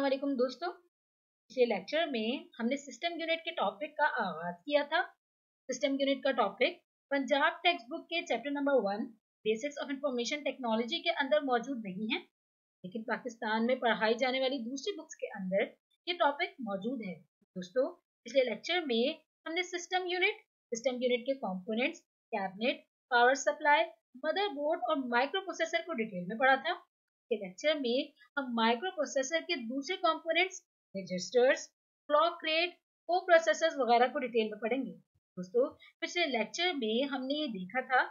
वालेकुम दोस्तों। पिछले लेक्चर में हमने सिस्टम यूनिट के टॉपिक का आगाज किया था। सिस्टम यूनिट का टॉपिक पंजाब टेक्स्ट बुक के chapter number 1 basics of information technology के अंदर मौजूद नहीं है, लेकिन पाकिस्तान में पढ़ाई जाने वाली दूसरी बुक्स के अंदर ये टॉपिक मौजूद है। दोस्तों, पिछले लेक्चर में हमने सिस्टम यूनिट के components, cabinet, power supply, motherboard और माइक्रो प्रोसेसर को डिटेल में पढ़ा था। के लेक्चर में हम माइक्रो प्रोसेसर के दूसरे components, registers, clock rate, coprocessors वगैरह को डिटेल में पढ़ेंगे। दोस्तों, पिछले लेक्चर में हमने ये देखा था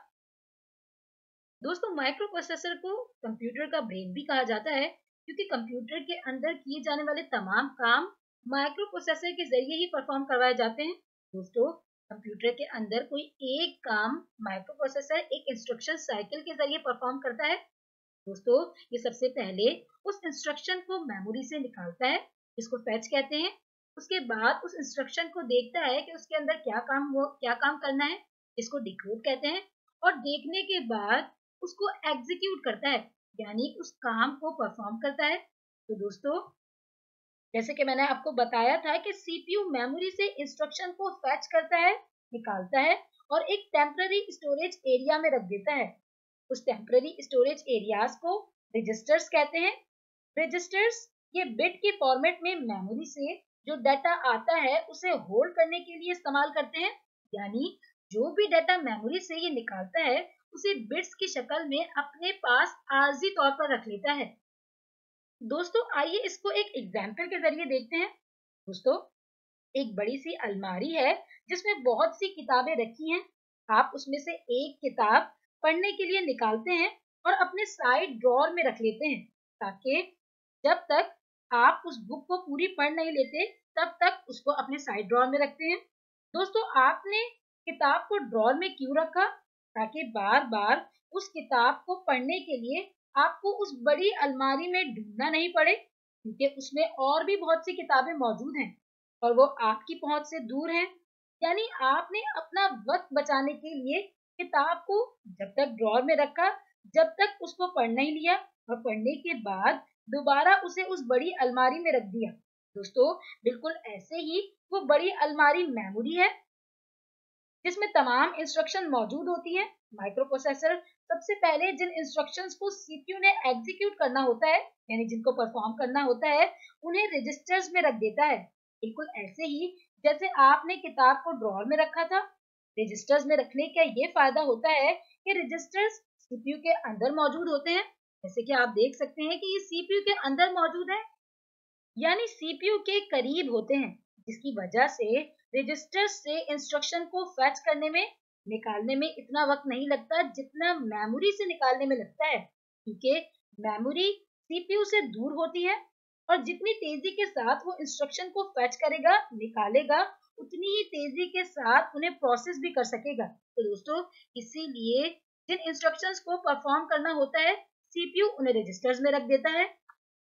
दोस्तों, माइक्रो प्रोसेसर को कंप्यूटर का ब्रेन भी कहा जाता है, क्योंकि कंप्यूटर के अंदर किए जाने वाले तमाम काम माइक्रो प्रोसेसर के जरिए ही परफॉर्म करवाए जाते हैं। दोस्तों, कंप्यूटर के अंदर कोई एक काम माइक्रो प्रोसेसर एक इंस्ट्रक्शन साइकिल के जरिए परफॉर्म करता है। दोस्तों, ये सबसे पहले उस इंस्ट्रक्शन को मेमोरी से निकालता है, जिसको फेच कहते हैं। उसके बाद उस इंस्ट्रक्शन को देखता है कि उसके अंदर क्या काम करना है, इसको डिकोड कहते हैं। और देखने के बाद उसको एग्जीक्यूट करता है, यानी उस काम को परफॉर्म करता है। तो दोस्तों, जैसे कि मैंने आपको बताया था कि सीपीयू मेमोरी से इंस्ट्रक्शन को फेच करता है, निकालता है और एक टेम्पररी स्टोरेज एरिया में रख देता है। उस टेम्पररी स्टोरेज एरियाज को रजिस्टर्स कहते हैं। रजिस्टर्स ये बिट के फॉर्मेट में मेमोरी से जो डाटा आता है उसे होल्ड करने के लिए इस्तेमाल करते हैं, यानी जो भी डाटा मेमोरी से ये निकालता है उसे बिट्स की शक्ल में अपने पास आर्जी तौर पर रख लेता है। दोस्तों, आइए इसको एक एग्जाम्पल के जरिए देखते हैं। दोस्तों, एक बड़ी सी अलमारी है जिसमें बहुत सी किताबें रखी हैं। आप उसमें से एक किताब पढ़ने के लिए निकालते हैं और अपने साइड ड्रॉअर में रख लेते हैं, ताकि जब तक आप उस बुक को पूरी पढ़ नहीं लेते तब तक उसको अपने साइड ड्रॉअर में रखते हैं। दोस्तों, आपने किताब को ड्रॉअर में क्यों रखा? ताकि बार बार उस किताब को पढ़ने के लिए आपको उस बड़ी अलमारी में ढूंढना नहीं पड़े, क्योंकि उसमें और भी बहुत सी किताबें मौजूद हैं और वो आपकी पहुंच से दूर हैं। यानी आपने अपना वक्त बचाने के लिए किताब को जब तक ड्रॉअर में रखा, जब तक उसको पढ़ नहीं लिया और पढ़ने के बाद दोबारा उसे उस बड़ी अलमारी में रख दिया। दोस्तों, बिल्कुल ऐसे ही वो बड़ी अलमारी मेमोरी है, जिसमें तमाम इंस्ट्रक्शन मौजूद होती हैं। माइक्रो प्रोसेसर सबसे पहले जिन इंस्ट्रक्शंस को सीपीयू ने एग्जीक्यूट करना होता है, यानी जिनको परफॉर्म करना होता है, उन्हें रजिस्टर्स में रख देता है। बिल्कुल ऐसे ही जैसे आपने किताब को ड्रॉअर में रखा था। रजिस्टर्स में रखने का ये फायदा होता है कि रजिस्टर्स सीपीयू के अंदर मौजूद होते हैं, जैसे कि आप देख सकते हैं कि ये सीपीयू के अंदर मौजूद है, यानी सीपीयू के करीब होते हैं, जिसकी वजह से रजिस्टर्स से इंस्ट्रक्शन को फेच करने में, निकालने में इतना वक्त नहीं लगता जितना मेमोरी से निकालने में लगता है, क्योंकि मेमोरी सीपीयू से दूर होती है और जितनी तेजी के साथ वो इंस्ट्रक्शन को फेच करेगा, निकालेगा, उतनी ही तेजी के साथ उन्हें प्रोसेस भी कर सकेगा। तो दोस्तों, इसीलिए जिन इंस्ट्रक्शंस को परफॉर्म करना होता है, सीपीयू उन्हें रजिस्टर्स में रख देता है।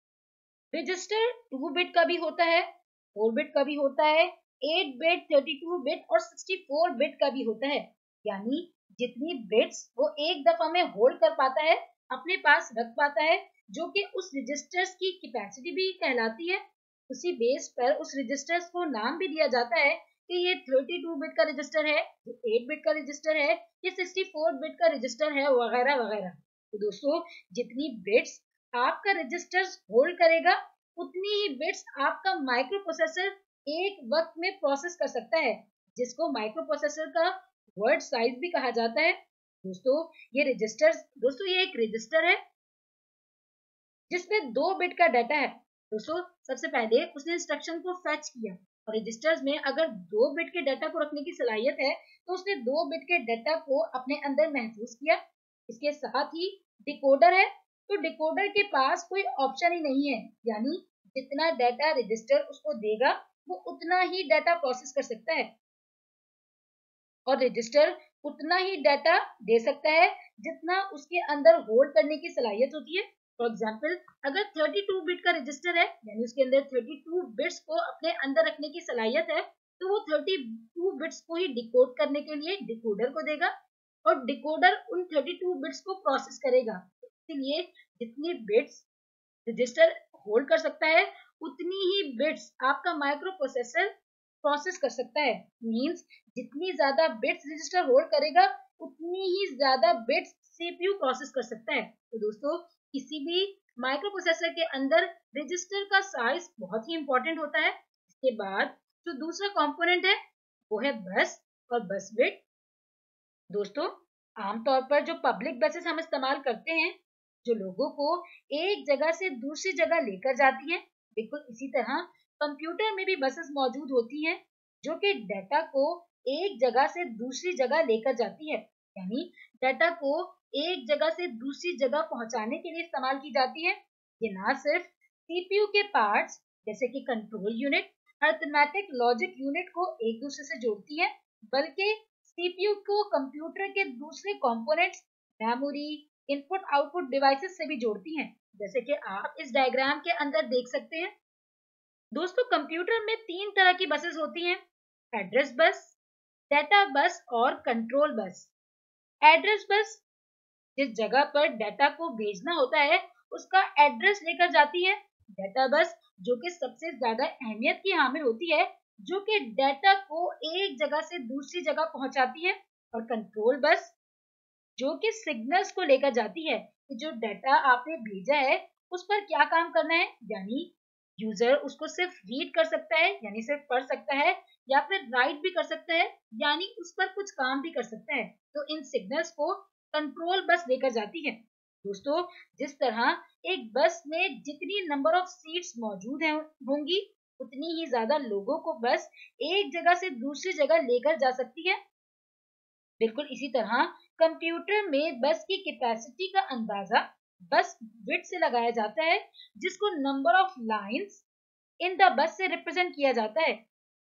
रजिस्टर 2 बिट का भी होता है, 4 बिट का भी होता है, 8 बिट, 32 बिट और 64 बिट का भी होता है। यानी जितनी बिट्स वो एक दफा में होल्ड कर पाता है, अपने पास रख पाता है, जो कि उस रजिस्टर्स की कैपेसिटी भी कहलाती है। उसी बेस पर उस रजिस्टर्स को नाम भी दिया जाता है कि ये 32 बिट का रजिस्टर है, ये 8 बिट का रजिस्टर है, ये 64 बिट का रजिस्टर है, वगैरह वगैरह। तो दोस्तों, जितनी बिट्स आपका रजिस्टर्स होल्ड करेगा, उतनी ही बिट्स आपका माइक्रो प्रोसेसर एक वक्त में प्रोसेस कर सकता है, जिसको माइक्रो प्रोसेसर का वर्ड साइज भी कहा जाता है। दोस्तों, ये एक रजिस्टर है जिसमें 2 बिट का डाटा है। दोस्तों, सबसे पहले उसने इंस्ट्रक्शन को फेच किया और रजिस्टर्स में अगर 2 बिट के डाटा को रखने की सलाहियत है, तो उसने 2 बिट के डाटा को अपने अंदर महफूज किया। इसके साथ ही डिकोडर है, तो डिकोडर के पास कोई ऑप्शन ही नहीं है, यानी जितना डाटा रजिस्टर उसको देगा वो उतना ही डाटा प्रोसेस कर सकता है और रजिस्टर उतना ही डाटा दे सकता है जितना उसके अंदर होल्ड करने की सलाहियत होती है। फॉर एग्जाम्पल, अगर 32 बिट का रजिस्टर है, यानी उसके अंदर 32 बिट्स को अपने अंदर रखने की सलाहियत है, तो वो 32 बिट्स को ही डिकोड करने के लिए डिकोडर को देगा और डिकोडर उन 32 बिट्स को प्रोसेस करेगा। इसलिए जितनी बिट्स रजिस्टर होल्ड कर सकता है, उतनी ही बिट्स आपका माइक्रो प्रोसेसर प्रोसेस कर सकता है। मींस जितनी ज्यादा बिट्स रजिस्टर होल्ड करेगा उतनी ही ज्यादा बिट्स सीपीयू प्रोसेस कर सकता है। तो दोस्तों किसी भी माइक्रो प्रोसेसर के अंदर रजिस्टर का साइज बहुत ही इंपॉर्टेंट होता है। इसके बाद जो दूसरा कंपोनेंट है वो है बस और बस बिट। दोस्तों आमतौर पर जो पब्लिक बसेस हम इस्तेमाल करते हैं जो लोगों को एक जगह से दूसरी जगह लेकर जाती हैं, बिल्कुल इसी तरह कंप्यूटर में भी बसेस मौजूद होती हैं जो कि डाटा को एक जगह से दूसरी जगह लेकर जाती है। यानी डाटा को एक जगह से दूसरी जगह पहुंचाने के लिए इस्तेमाल की जाती है। ये ना सिर्फ सीपीयू के पार्ट्स जैसे कि control unit, arithmetic logic unit को एक दूसरे से जोड़ती है, बल्कि सीपीयू को कंप्यूटर के दूसरे components, memory, input output devices से भी जोड़ती हैं, जैसे कि आप इस डायग्राम के अंदर देख सकते हैं। दोस्तों कंप्यूटर में 3 तरह की बसेस होती हैं, एड्रेस बस, डाटा बस और कंट्रोल बस। एड्रेस बस जिस जगह पर डाटा को भेजना होता है उसका एड्रेस लेकर जाती है। डाटा बस जो कि सबसे ज्यादा अहमियत की हामिल होती है, जो कि डाटा को एक जगह से दूसरी जगह पहुंचाती है। और कंट्रोल बस जो कि सिग्नल्स को लेकर जाती है कि जो डाटा आपने भेजा है उस पर क्या काम करना है। यानी यूजर उसको सिर्फ रीड कर सकता है यानी सिर्फ पढ़ सकता है, या फिर राइट भी कर सकता है यानी उस पर कुछ काम भी कर सकता है। तो इन सिग्नल्स को कंट्रोल बस लेकर जाती है। दोस्तों जिस तरह एक बस में जितनी नंबर ऑफ सीट्स मौजूद होंगी उतनी ही ज्यादा लोगों को बस एक जगह से दूसरी जगह लेकर जा सकती है, बिल्कुल इसी तरह कंप्यूटर में बस की कैपेसिटी का अंदाजा बस बिट से लगाया जाता है, जिसको number of lines in the bus से रिप्रेजेंट किया जाता है।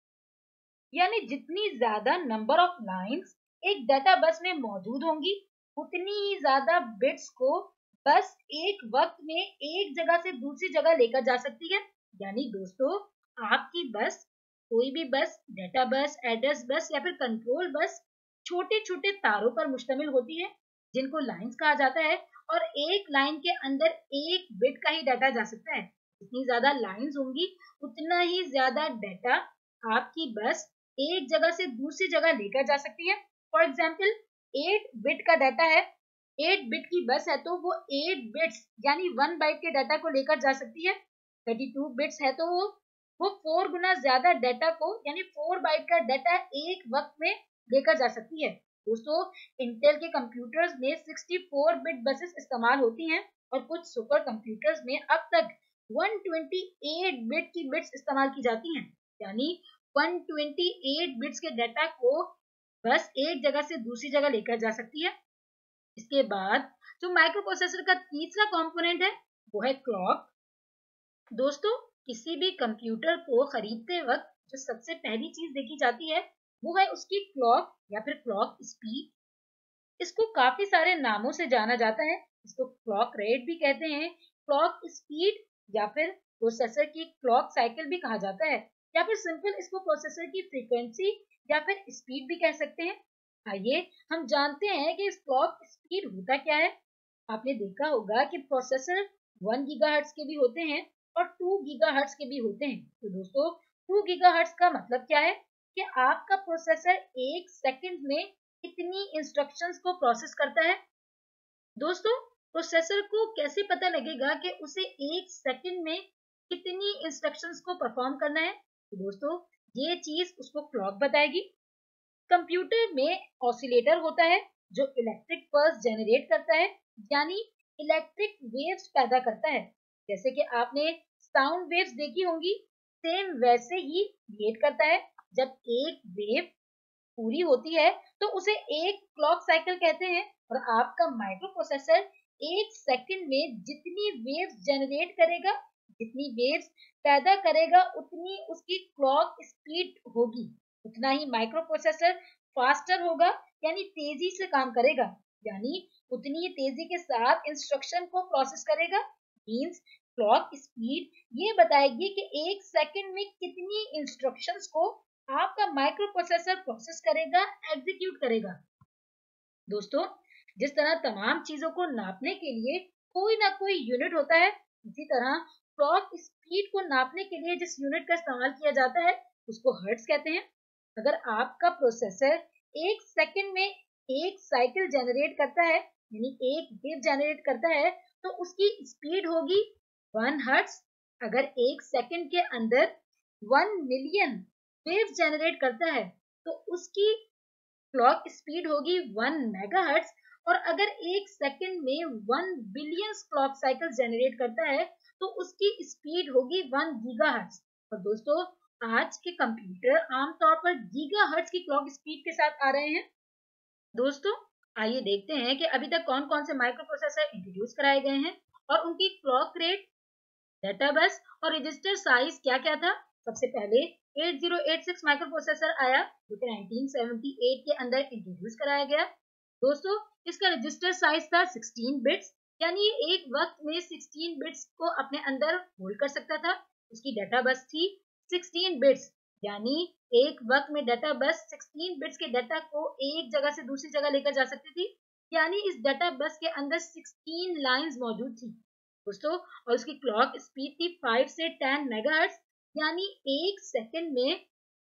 यानी जितनी ज्यादा नंबर ऑफ लाइंस एक डाटा बस में मौजूद होंगी उतनी ही ज्यादा बिट्स को बस एक वक्त में एक जगह से दूसरी जगह लेकर जा सकती है। यानी दोस्तों आपकी बस, कोई भी बस, डाटा बस, एड्रेस बस या फिर कंट्रोल बस छोटे छोटे तारों पर मुश्तमिल होती है जिनको लाइंस कहा जाता है, और एक लाइन के अंदर एक बिट का ही डाटा जा सकता है। जितनी ज्यादा लाइंस होंगी उतना ही ज्यादा डाटा आपकी बस एक जगह से दूसरी जगह लेकर जा सकती है। फॉर एग्जाम्पल 8 बिट का डाटा है, 8 बिट की बस है तो वो 8 बिट्स यानी 1 बाइट के डाटा को लेकर जा सकती है। 32 बिट्स है तो वो 4 गुना ज्यादा डाटा को यानी 4 बाइट का डाटा एक वक्त में लेकर जा सकती है। दोस्तों इंटेल के कंप्यूटर्स में 64 बिट बसेस इस्तेमाल होती हैं और कुछ सुपर कंप्यूटर्स में अब तक 128 बिट की बिट्स इस्तेमाल की जाती हैं। यानी 128 बिट्स के डाटा को बस एक जगह से दूसरी जगह लेकर जा सकती है। इसके बाद जो माइक्रो प्रोसेसर का तीसरा कंपोनेंट है वो है क्लॉक। दोस्तों किसी भी कंप्यूटर को खरीदते वक्त जो सबसे पहली चीज देखी जाती है वो है उसकी क्लॉक या फिर क्लॉक स्पीड। इसको काफी सारे नामों से जाना जाता है। इसको क्लॉक रेट भी कहते हैं, क्लॉक स्पीड या फिर प्रोसेसर की क्लॉक साइकिल भी कहा जाता है, या फिर सिंपल इसको प्रोसेसर की फ्रीक्वेंसी या फिर स्पीड भी कह सकते हैं। आइए हम जानते हैं कि इस क्लॉक स्पीड होता क्या है। आपने देखा होगा कि प्रोसेसर 1 गीगाहर्ट्ज के भी होते हैं और 2 गीगाहर्ट्ज के भी होते हैं। तो दोस्तों 2 गीगाहर्ट्ज का मतलब क्या है कि आपका प्रोसेसर एक सेकंड में कितनी इंस्ट्रक्शंस को प्रोसेस करता है। दोस्तों प्रोसेसर को कैसे पता लगेगा कि उसे एक सेकंड में कितनी इंस्ट्रक्शंस को परफॉर्म करना है। तो दोस्तों ये चीज उसको क्लॉक बताएगी। कंप्यूटर में ऑसिलेटर होता है जो इलेक्ट्रिक पल्स जनरेट करता है यानी इलेक्ट्रिक वेव्स पैदा करता है। जैसे कि आपने साउंड वेव्स देखी होंगी, सेम वैसे ही क्रिएट करता है। जब एक वेव पूरी होती है तो उसे एक क्लॉक साइकिल कहते हैं, और आपका माइक्रो प्रोसेसर एक सेकंड में जितनी वेव्स जनरेट करेगा, जितनी वेव्स पैदा करेगा उतनी उसकी क्लॉक स्पीड होगी, उतना ही माइक्रो प्रोसेसर फास्टर होगा यानी तेजी से काम करेगा, यानी उतनी ही तेजी के साथ इंस्ट्रक्शन को प्रोसेस करेगा। मींस क्लॉक स्पीड ये बताएगी कि एक सेकंड में कितनी इंस्ट्रक्शंस को आपका माइक्रो प्रोसेसर प्रोसेस करेगा, एग्जीक्यूट करेगा। दोस्तों जिस तरह तमाम चीजों को नापने के लिए कोई ना कोई यूनिट होता है, इसी तरह क्लॉक स्पीड को नापने के लिए जिस यूनिट का इस्तेमाल किया जाता है उसको हर्ट्ज कहते हैं। अगर आपका प्रोसेसर 1 सेकंड में 1 साइकिल जनरेट करता है, यानी 1 वेव जनरेट करता है, तो उसकी स्पीड होगी 1 हर्ट्ज। अगर 1 सेकंड के अंदर 1 मिलियन वेव जनरेट करता है तो उसकी क्लॉक स्पीड होगी 1 मेगाहर्ट्ज। और अगर 1 सेकंड में 1 बिलियन क्लॉक साइकिल जनरेट करता है तो उसकी स्पीड होगी 1 गीगाहर्ट्ज। और दोस्तों, आज के कंप्यूटर आमतौर पर गीगाहर्ट्ज की क्लॉक स्पीड के साथ आ रहे हैं। दोस्तों, आइए देखते हैं कि अभी तक कौन कौन से माइक्रो प्रोसेसर इंट्रोड्यूस कराए गए हैं और उनकी क्लॉक रेट, डेटा बस और रजिस्टर साइज क्या क्या था। सबसे पहले 8086 माइक्रो प्रोसेसर आया, जो कि 1978 के अंदर इंट्रोड्यूस कराया गया। दोस्तों, इसका रजिस्टर साइज था 16 बिट्स, यानी ये एक वक्त में 16 बिट्स को अपने अंदर होल्ड कर सकता था। उसकी डेटा बस थी 16 बिट्स, यानी एक वक्त में डेटा बस 16 बिट्स के डाटा को एक जगह से दूसरी जगह लेकर जा सकती थी, यानी इस डाटा बस के अंदर 16 लाइंस मौजूद थी दोस्तों। और उसकी क्लॉक स्पीड थी 5 से 10 मेगाहर्ट्ज, यानी एक सेकंड में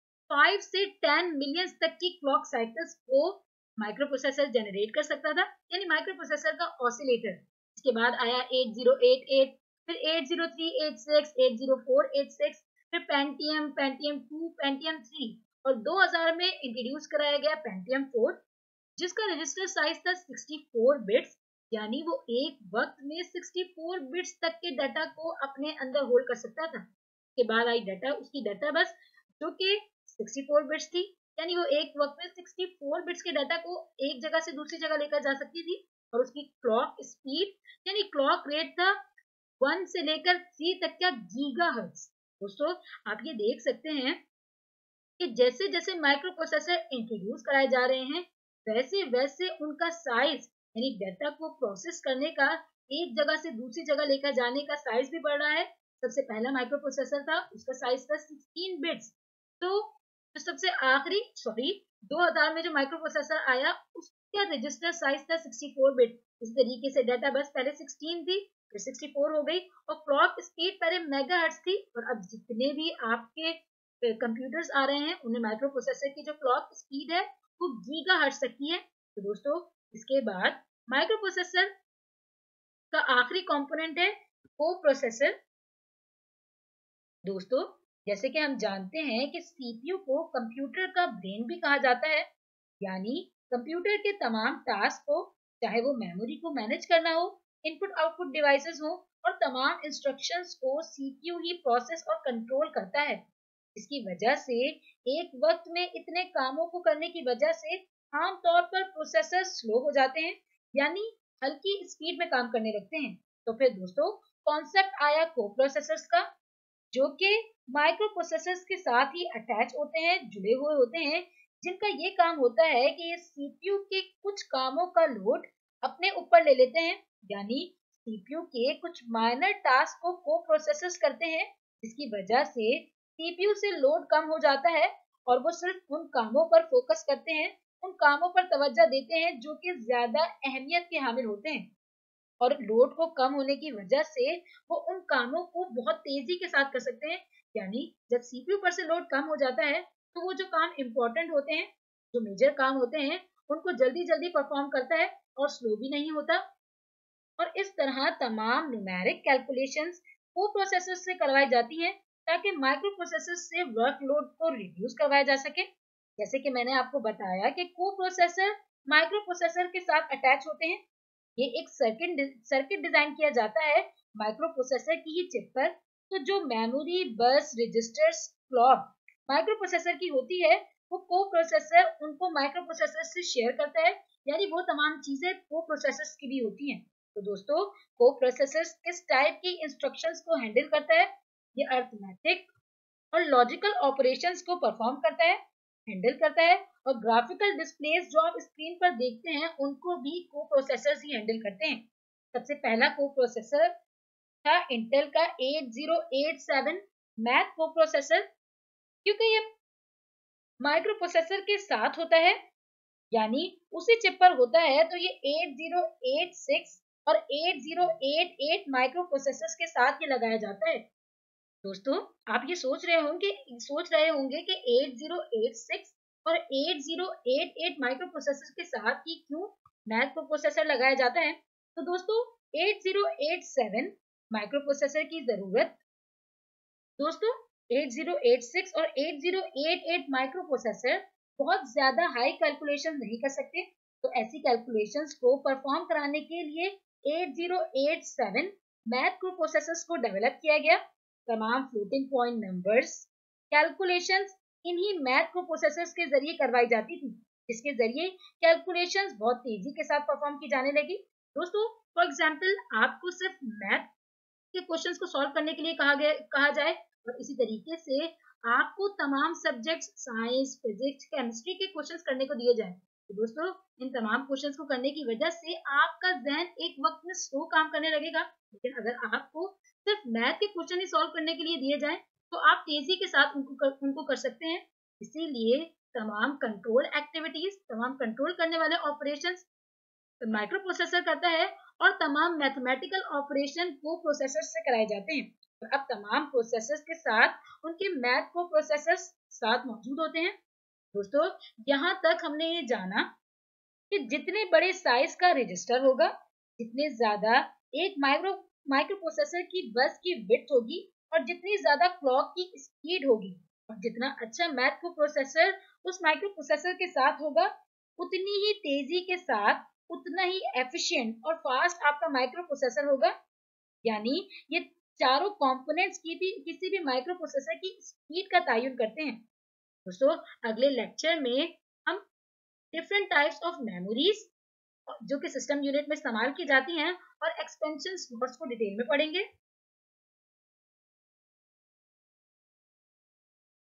5 से 10 मिलियन तक की क्लॉक साइकिल्स को माइक्रो प्रोसेसर जनरेट कर सकता था, यानी माइक्रो प्रोसेसर का ऑसिलेटर। इसके बाद आया 8088, फिर 80386, 80486, फिर पेंटियम, पेंटियम 2, पेंटियम 3 और 2000 में इंट्रोड्यूस कराया गया पेंटियम 4, जिसका रजिस्टर साइज था 64 बिट्स, यानी वो एक वक्त में 64 बिट्स तक के डाटा को अपने अंदर होल्ड कर सकता था। के बाद आई उसकी डाटा बस, जो कि 64 बिट्स थी, यानी वो एक वक्त में 64 बिट्स के डाटा को एक जगह से दूसरी जगह लेकर जा सकती थी। और उसकी क्लॉक स्पीड यानी क्लॉक रेट था 1 से लेकर 3 तक का गीगाहर्ट्ज। दोस्तों, आप ये देख सकते हैं कि जैसे जैसे माइक्रो प्रोसेसर इंट्रोड्यूस कराए जा रहे हैं, वैसे वैसे उनका साइज यानी डाटा को प्रोसेस करने का, एक जगह से दूसरी जगह लेकर जाने का साइज भी बढ़ रहा है। सबसे पहला माइक्रो प्रोसेसर था, उसका साइज था 16 बिट्स। तो जो सबसे आखिरी 2000 में जो माइक्रो प्रोसेसर आया, उसका रजिस्टर साइज था 64 बिट। इस तरीके से डाटा बस पहले 16 थी, फिर 64 हो गई और क्लॉक स्पीड पहले मेगाहर्ट्ज थी। और अब जितने भी आपके कंप्यूटर्स आ रहे हैं, उन्हें माइक्रो प्रोसेसर की जो क्लॉक स्पीड है वो गीगाहर्ट्ज तक की है। तो दोस्तों, इसके बाद माइक्रो प्रोसेसर का आखिरी कंपोनेंट है कोप्रोसेसर। दोस्तों, जैसे कि हम जानते हैं कि सीपीयू को कंप्यूटर का ब्रेन भी कहा जाता है, यानी कंप्यूटर के तमाम टास्क को, चाहे वो मेमोरी को मैनेज करना हो, इनपुट आउटपुट डिवाइसेस हो और तमाम इंस्ट्रक्शंस को सीपीयू ही प्रोसेस और कंट्रोल करता है। इसकी वजह से एक वक्त में इतने कामों को करने की वजह से आमतौर पर प्रोसेसर स्लो हो जाते हैं, यानी हल्की स्पीड में काम करने लगते हैं। तो फिर दोस्तों, कॉन्सेप्ट आया कोप्रोसेसर्स का, जो कि माइक्रो प्रोसेसर्स के साथ ही अटैच होते हैं, जुड़े हुए होते हैं, जिनका ये काम होता है कि ये सीपीयू के कुछ कामों का लोड अपने ऊपर ले लेते हैं, यानी सीपीयू के कुछ माइनर टास्क को कोप्रोसेसर्स करते हैं, जिसकी वजह से सीपीयू से लोड कम हो जाता है और वो सिर्फ उन कामों पर फोकस करते हैं, उन कामों पर तवज्जो देते हैं जो कि ज्यादा अहमियत के हामिल होते हैं। और लोड को कम होने की वजह से वो उन कामों को बहुत तेजी के साथ कर सकते हैं, यानी जब सीपीयू पर से लोड कम हो जाता है तो वो जो काम इम्पोर्टेंट होते हैं, जो मेजर काम होते हैं, उनको जल्दी जल्दी परफॉर्म करता है और स्लो भी नहीं होता। और इस तरह तमाम न्यूमेरिक कैलकुलेशंस कोप्रोसेसर से करवाई जाती हैं, ताकि माइक्रो प्रोसेसर से वर्कलोड को रिड्यूस करवाया जा सके। जैसे कि मैंने आपको बताया कि कोप्रोसेसर माइक्रो प्रोसेसर के साथ अटैच होते हैं। ये एक सर्किट डिजाइन किया जाता है माइक्रो प्रोसेसर की ही चिप पर। तो जो मेमोरी, बस, रजिस्टर्स, क्लॉक माइक्रो प्रोसेसर की होती है, वो कोप्रोसेसर उनको माइक्रो प्रोसेसर से शेयर करता है, यानी वो तमाम चीजें कोप्रोसेसर्स की भी होती हैं। तो दोस्तों, कोप्रोसेसर किस टाइप की इंस्ट्रक्शंस को हैंडल करता है? ये अरिथमेटिक और लॉजिकल ऑपरेशंस को परफॉर्म करता है, हैंडल करता है। और ग्राफिकल डिस्प्लेस जो आप स्क्रीन पर देखते हैं, उनको भी कोप्रोसेसर्स ही हैंडल करते हैं। सबसे पहला कोप्रोसेसर था इंटेल का 8087 मैथ कोप्रोसेसर, क्योंकि ये माइक्रो प्रोसेसर के साथ होता है, यानी उसी चिप पर होता है, तो ये 8086 और 8088 माइक्रो प्रोसेसर्स के साथ ये लगाया जाता है। दोस्तों, आप ये सोच रहे होंगे कि 8086 और 8088 माइक्रो प्रोसेसर के साथ ही क्यों माइक्रो प्रोसेसर लगाया जाता है। तो दोस्तों, 8087 माइक्रो प्रोसेसर की जरूरत दोस्तों 8086 और 8088 माइक्रो प्रोसेसर बहुत ज्यादा हाई कैलकुलेशन नहीं कर सकते, तो ऐसी कैलकुलेशंस को परफॉर्म कराने के लिए 8087 माइक्रो प्रोसेसर्स को डेवलप किया गया। तमाम फ्लोटिंग पॉइंट नंबर्स कैलकुलेशंस इन्हीं माइक्रो प्रोसेसर्स के जरिए करवाई जाती थी, जिसके जरिए कैलकुलेशंस बहुत तेजी के साथ परफॉर्म की जाने लगी। दोस्तों, फॉर एग्जांपल आपको सिर्फ मैथ के क्वेश्चंस को सॉल्व करने के लिए कहा जाए, और इसी तरीके से आपको तमाम सब्जेक्ट्स साइंस, फिजिक्स, केमिस्ट्री के क्वेश्चंस करने को दिए जाए, तो दोस्तों इन तमाम क्वेश्चंस को करने की वजह से आपका जहन एक वक्त में स्लो काम करने लगेगा। लेकिन अगर आपको सिर्फ मैथ के क्वेश्चन ही सॉल्व करने के लिए दिए जाए, तो आप तेजी के साथ उनको कर सकते हैं। इसीलिए तमाम कंट्रोल एक्टिविटीज, तमाम कंट्रोल करने वाले ऑपरेशंस माइक्रो प्रोसेसर करता है, और तमाम मैथमेटिकल ऑपरेशन को प्रोसेसर से कराए जाते हैं। और अब तमाम प्रोसेसर्स के साथ उनके मैथ को प्रोसेसर्स साथ मौजूद होते हैं। दोस्तों, यहाँ तक हमने ये जाना कि जितने बड़े साइज का रजिस्टर होगा, जितने ज्यादा एक माइक्रो प्रोसेसर की बस की विड्थ होगी, और जितनी ज्यादा क्लॉक की स्पीड होगी, और जितना अच्छा मैथ को प्रोसेसर उस माइक्रो प्रोसेसर के साथ होगा, उतनी ही तेजी के साथ, उतना ही एफिशिएंट और फास्ट आपका माइक्रो प्रोसेसर होगा। यानी ये चारों कंपोनेंट्स की भी किसी भी माइक्रो प्रोसेसर की स्पीड का तयन करते हैं। दोस्तों, अगले लेक्चर में हम डिफरेंट टाइप्स ऑफ मेमोरीज जो कि सिस्टम यूनिट में इस्तेमाल की जाती हैं और एक्सपेंशन स्लॉट्स को डिटेल में पढ़ेंगे।